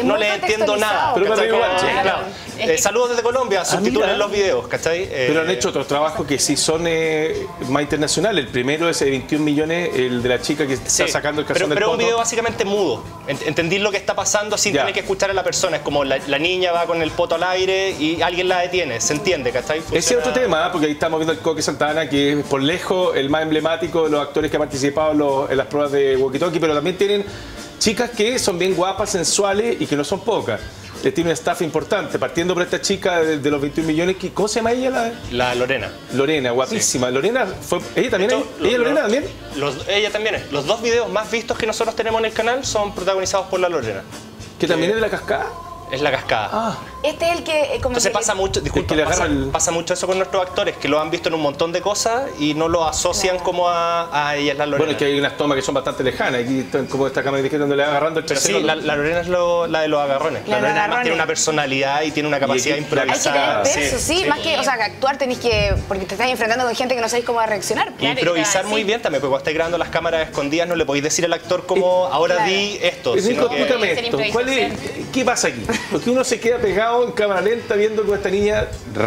no le entiendo nada. Pero ¿cachai? igual, sí, claro. Saludos desde Colombia, subtitulen los videos, ¿cachai? Pero han hecho otros trabajos que sí son más internacionales. El primero es de 21 millones, el de la chica que está sacando el calzón del Pero es un poto. video básicamente mudo. Entendí lo que está pasando sin tener que escuchar a la persona. Es como la niña va con el poto al aire y alguien la detiene. Se entiende, ¿cachai? Funciona... Ese es otro tema, porque ahí estamos viendo el Coque Santana, que es por lejos el más emblemático de los actores que han participado en las pruebas de Walkie Talkie, pero también tienen chicas que son bien guapas, sensuales y que no son pocas. Tiene un staff importante, partiendo por esta chica de los 21 millones. ¿Cómo se llama ella? La Lorena. Lorena, guapísima. Sí. Lorena, ¿ella también es? ¿Ella Lorena también? Ella también es. Los 2 videos más vistos que nosotros tenemos en el canal son protagonizados por la Lorena. ¿Que también es de La Cascada? Es La Cascada. Ah. Este es el que... Como entonces pasa mucho, disculpa, pasa mucho eso con nuestros actores, que lo han visto en un montón de cosas y no lo asocian como a ella es la Lorena. Bueno, es que hay unas tomas que son bastante lejanas, aquí como esta cámara de donde le va agarrando el tercero. Pero sí, la Lorena es la de los agarrones. La Lorena además tiene una personalidad y tiene una capacidad improvisada. Hay que tener peso, sí, más que, o sea, que actuar tenés que, porque te estás enfrentando con gente que no sabéis cómo va a reaccionar. Improvisar muy bien también, porque cuando estáis grabando las cámaras escondidas no le podéis decir al actor como ahora di esto. Explícame esto, ¿qué pasa aquí? Porque uno se queda pegado en cámara lenta viendo con esta niña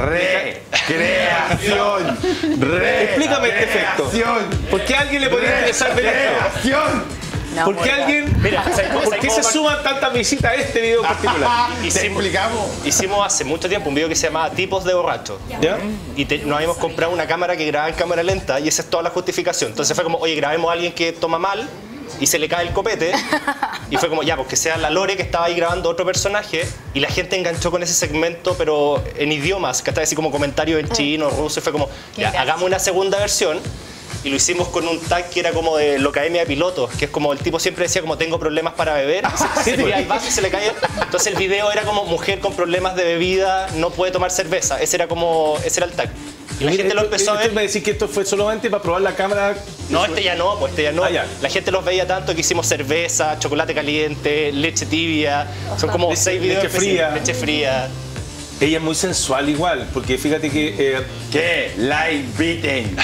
recreación. Explícame este efecto. ¿Por qué a alguien le podría interesar ver esto? No, ¿Por qué alguien? Mira, ¿por qué se suman tantas visitas a este video en particular? Hicimos hace mucho tiempo un video que se llamaba Tipos de Borrachos. ¿Ya? Y nos habíamos comprado una cámara que grababa en cámara lenta y esa es toda la justificación. Entonces fue como, oye, grabemos a alguien que toma mal y se le cae el copete. Y fue como, ya, pues que sea la Lore que estaba ahí grabando otro personaje. Y la gente enganchó con ese segmento, pero en idiomas, que estaba así como comentarios en chino, ruso. Y fue como, ya, hagamos una segunda versión. Y lo hicimos con un tag que era como de la Academia de Pilotos, que es como el tipo siempre decía como tengo problemas para beber. Y se tira al vaso y se le cae. Entonces el video era como mujer con problemas de bebida, no puede tomar cerveza. Ese era el tag. Y la gente lo empezó a ver. ¿Me decís que esto fue solamente para probar la cámara? No, este ya no. La gente los veía tanto que hicimos cerveza, chocolate caliente, leche tibia. Son como 6 videos. Leche fría. Ella es muy sensual igual, porque fíjate que... ¿Qué? Live beating.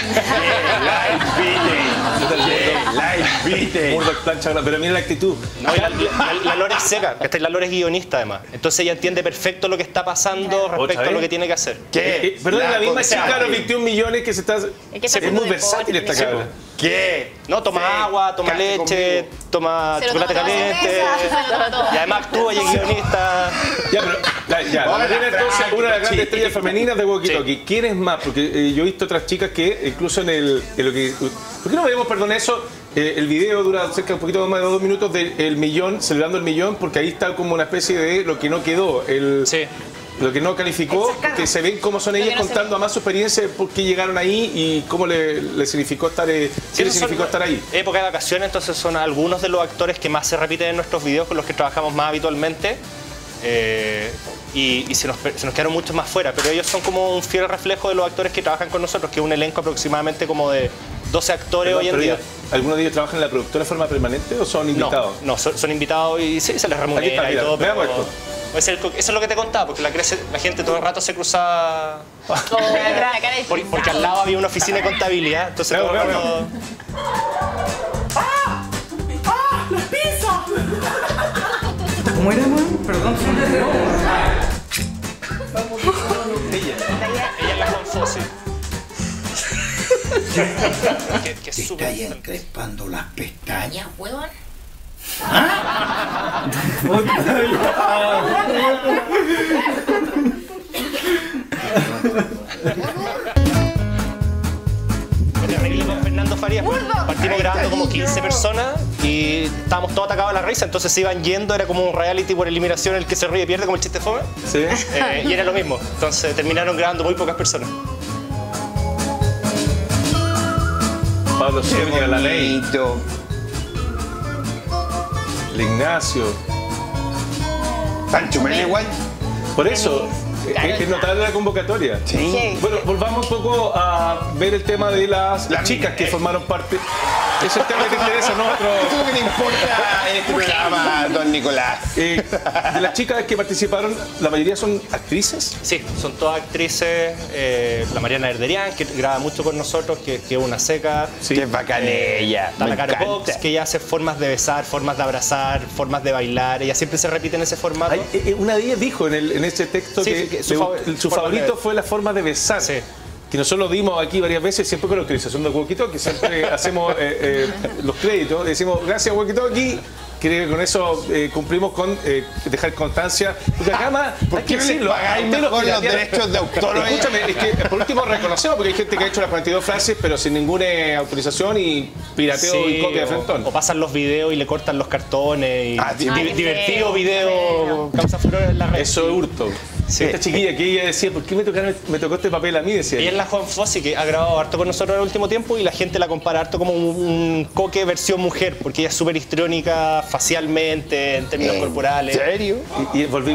Pero mira la actitud. No, la Lore es seca, la Lore es guionista además. Entonces ella entiende perfecto lo que está pasando respecto a lo que tiene que hacer. Perdón, la misma chica de los 21 millones que se está... Es muy versátil esta cabra. ¿Qué? No, toma agua, toma leche, toma chocolate caliente. Y además actúa y es guionista. Ya, pero... entonces una de las grandes estrellas femeninas de Walkie Talkie. ¿Quién es más? Porque yo he visto otras chicas que incluso en lo que... ¿Por qué no vemos, perdón, eso? El video dura cerca de un poquito más de 2 minutos del millón, celebrando el millón, porque ahí está como una especie de lo que no quedó. Lo que no calificó, que se ven cómo son ellas contando además su experiencia, por qué llegaron ahí y cómo le significó estar, estar ahí. Época de vacaciones, entonces son algunos de los actores que más se repiten en nuestros videos con los que trabajamos más habitualmente. Y se nos quedaron muchos más fuera, pero ellos son como un fiel reflejo de los actores que trabajan con nosotros, que es un elenco aproximadamente como de 12 actores hoy en día. ¿Algunos de ellos trabajan en la productora de forma permanente o son invitados? No, son invitados y sí, se les remunera y todo. Veamos esto. Eso es lo que te contaba, porque la gente todo el rato se cruzaba. Porque al lado había una oficina de contabilidad. Entonces todo el rato... ¡Ah! ¡Las pizzas! ¿Cómo era, man? Perdón, son de nuevo. Ella la lanzó, sí. ¿Te estás encrespando las pestañas, huevón? Terrible con Fernando Farías. Partimos grabando como 15 personas y estábamos todos atacados a la risa, entonces se iban yendo, era como un reality por eliminación, el que se ríe pierde, como el chiste fome. Sí. Y era lo mismo, entonces terminaron grabando muy pocas personas. Pablo Zúñiga, la ley. El Ignacio. Pancho Mel igual. Por eso, es notable la convocatoria. Sí. Bueno, volvamos un poco a ver el tema de las chicas que formaron parte. Ese es el tema que te interesa, no otro. Eso es lo que te importa en este programa, don Nicolás. De las chicas que participaron, ¿la mayoría son actrices? Sí, son todas actrices. La Mariana Erderian, que graba mucho con nosotros, que es una seca. Sí. Qué bacana ella. Está Me la Caro encanta. Cox, que ella hace formas de besar, formas de abrazar, formas de bailar. Ella siempre se repite en ese formato. Una de ellas dijo en ese texto Sí, que su su favorito fue la forma de besar. Sí. Que nosotros lo dimos aquí varias veces, siempre con la autorización de Walkie Talkie, siempre hacemos los créditos, decimos gracias Walkie Talkie, creo que con eso cumplimos con dejar constancia, porque acá más, ¿Por hay qué que no le decirlo, pagáis ustedes mejor los piratean. derechos de autor? Escúchame, es que por último reconocemos, porque hay gente que ha hecho las 42 frases, pero sin ninguna autorización y pirateo y copia de frentón. O pasan los videos y le cortan los cartones. Y qué divertido feo, video, causa furor en la red. Eso es hurto. Sí. Esta chiquilla que ella decía, ¿por qué me tocó este papel a mí? Decía Ella es la Juan Fossi, que ha grabado harto con nosotros en el último tiempo y la gente la compara harto como un coque versión mujer, porque ella es súper histriónica facialmente, en términos corporales. ¿En serio? y volví.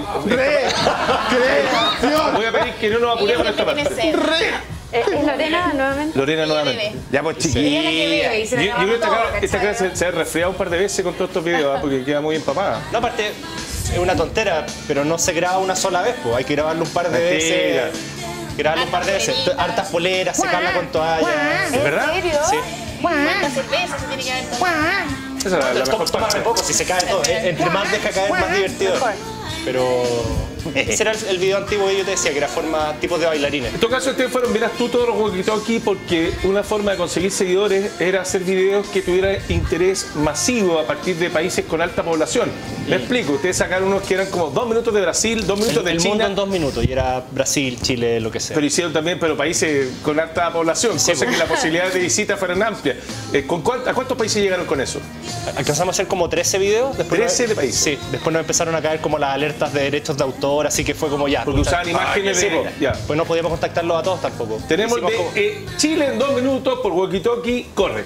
¡Creación! Voy a pedir que no nos apuremos en esta parte. ¿Es Lorena nuevamente? Lorena nuevamente. Ya pues Ella es la que bebe y se Yo la creo grabamos que esta todo, cara ¿cachai? se ha resfriado un par de veces con todos estos videos, porque queda muy empapada. No, aparte, es una tontera, pero no se graba una sola vez, pues hay que grabarlo un par de Mentira. veces. Grabarlo un par de veces. Hartas poleras, secarla con toalla. ¿Es verdad? ¿En serio? Sí. ¿Cuántas cervezas se tiene que haber tomado? Esa es la mejor Toma parte. re poco, si se cae todo. Entre más deja caer, más divertido. Mejor. Pero ese era el video antiguo que yo te decía, que era forma tipos de bailarines. En todo caso, ustedes fueron, miras tú todos los walkie-talkie porque una forma de conseguir seguidores era hacer videos que tuvieran interés masivo a partir de países con alta población. Me explico, ustedes sacaron unos que eran como 2 minutos de Brasil, 2 minutos de El mundo China, en 2 minutos, y era Brasil, Chile, lo que sea. pero hicieron también países con alta población, Sí, cosa pues. que la posibilidad de visita fueran amplias. ¿A cuántos países llegaron con eso? Alcanzamos a hacer como 13 videos. Después 13 de países. Sí, después nos empezaron a caer como las alertas de derechos de autor, así que fue como ya. Porque usaban imágenes Sí, de... pues. Ya. Pues no podíamos contactarlos a todos tampoco. Tenemos Hicimos de como- Chile en 2 minutos por walkie-talkie, corre.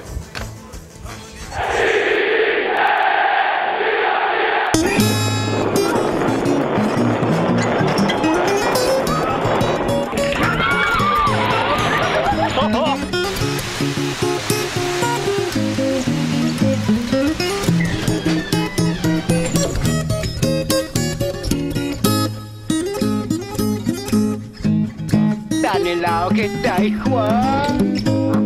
Tan helado que está ahí, Juan.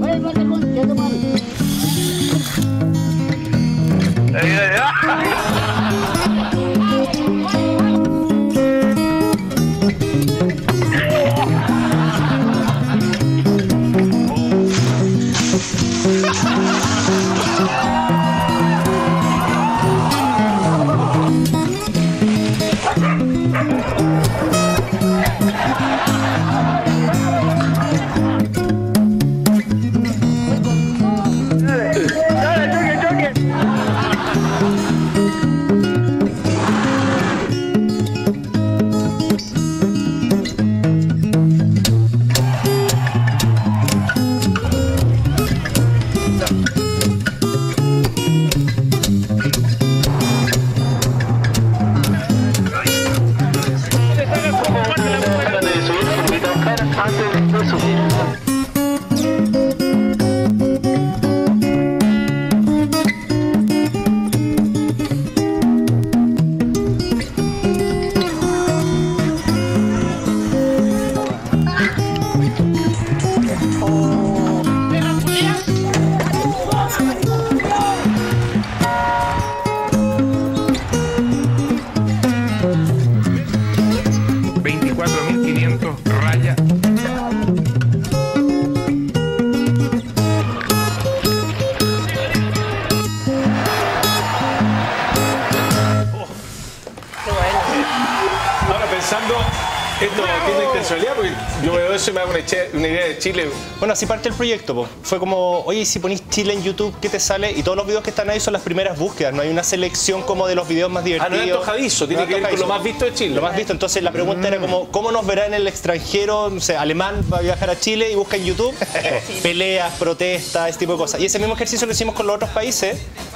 Esto tiene intencionalidad porque yo veo eso y me hago una idea de Chile. Bueno, así parte el proyecto, po. Fue como, oye, si ponís Chile en YouTube, ¿qué te sale? Y todos los videos que están ahí son las primeras búsquedas, no hay una selección como de los videos más Ah, divertidos. no es antojadizo, tiene No que ver con lo antojadizo. más visto de Chile. Lo más visto, entonces la pregunta era como, ¿cómo nos verá en el extranjero? No sé, alemán va a viajar a Chile y busca en YouTube peleas, protestas, ese tipo de cosas. Y ese mismo ejercicio lo hicimos con los otros países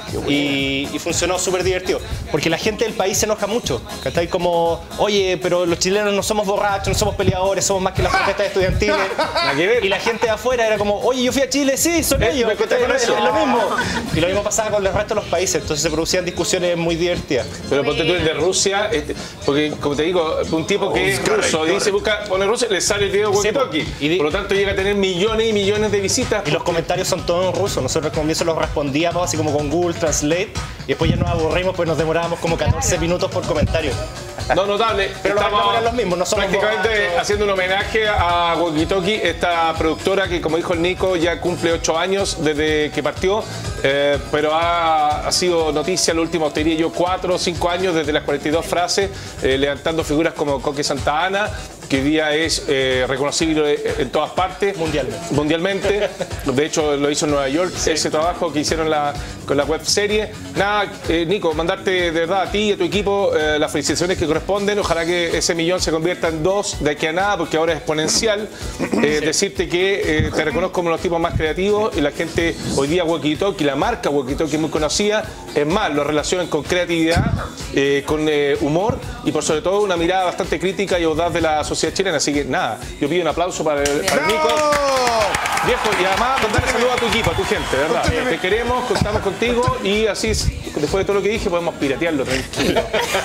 y funcionó súper divertido. Porque la gente del país se enoja mucho. ¿Cachai? Como, oye, pero los chilenos no somos borrachos, no somos peleadores, somos más que las protestas estudiantiles. Y la gente de afuera era como, oye, yo fui a Chile, sí, son ellos. Es lo mismo. Y lo mismo pasaba con el resto de los países. Entonces se producían discusiones muy divertidas. Pero ponte tú el de Rusia, porque como te digo, un tipo que es ruso, dice, pone Rusia, le sale el video Walkie Talkie. Por lo tanto llega a tener millones y millones de visitas. Y los comentarios son todos en ruso. Nosotros como eso los respondíamos así como con Google Translate. Y después ya nos aburrimos, pues nos demorábamos como 14 minutos por comentario. No, notable. Pero estamos los mismos, no somos prácticamente borrachos. haciendo un homenaje a Walkie Talkie, esta productora que, como dijo el Nico, ya cumple 8 años desde que partió, pero ha sido noticia los últimos, te diría yo, 4 o 5 años desde las 42 frases, levantando figuras como Coque Santa Ana, que hoy día es reconocible en todas partes. Mundialmente. De hecho, lo hizo en Nueva York, ese trabajo que hicieron con la web serie. Nada, Nico, mandarte de verdad a ti y a tu equipo las felicitaciones que corresponden. Ojalá que ese millón se convierta en 2 de aquí a nada, porque ahora es exponencial. Decirte que te reconozco como los tipos más creativos y la gente hoy día Walkie Talkie, la marca Walkie Talkie es muy conocida. Es más, lo relacionan con creatividad, con humor y por sobre todo una mirada bastante crítica y audaz de la sociedad chilena. Así que nada, yo pido un aplauso para el Nico. Viejo, y además mandarle saludos a tu equipo, a tu gente, ¿verdad? Te queremos, contamos contigo y así, después de todo lo que dije, podemos piratearlo tranquilo.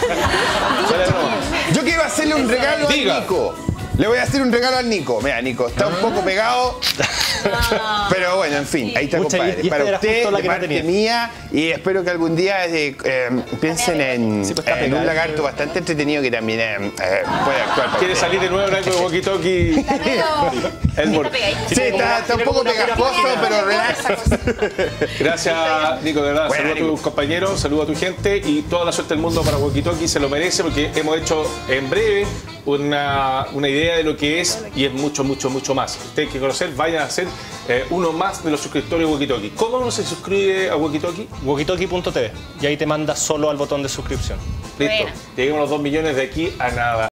Yo quiero hacerle un regalo al Nico. Le voy a hacer un regalo al Nico. Mira, Nico, está un poco pegado. Pero bueno, en fin, ahí está, compadre. Para usted, de parte mía, y espero que algún día piensen en un lagarto bastante entretenido que también puede actuar. ¿Quiere salir de nuevo en algo de Walkie Talkie? Sí, está un poco pegajoso, pero relax. Gracias, Nico, de verdad. Saludos a tus compañeros, saludos a tu gente y toda la suerte del mundo para Walkie Talkie. Se lo merece porque hemos hecho en breve una idea de lo que es y es mucho, mucho, mucho más. Ustedes que conocer, vayan a ser uno más de los suscriptores de Walkie Talkie. ¿Cómo uno se suscribe a Walkie Talkie? Walkietalkie.tv y ahí te manda solo al botón de suscripción. Listo. Lleguemos a los 2 millones de aquí a nada.